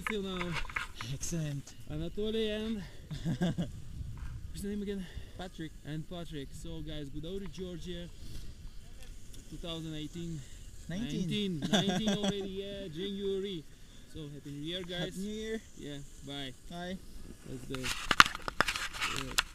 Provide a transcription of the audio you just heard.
you feel now? Excellent. Anatoly and what's the name again? Patrick. And Patrick. So guys, Gudauti, Georgia, 2018. 19. 19 already, yeah, January. So happy New Year, guys. Happy New Year. Yeah, bye. Bye. Let's do it.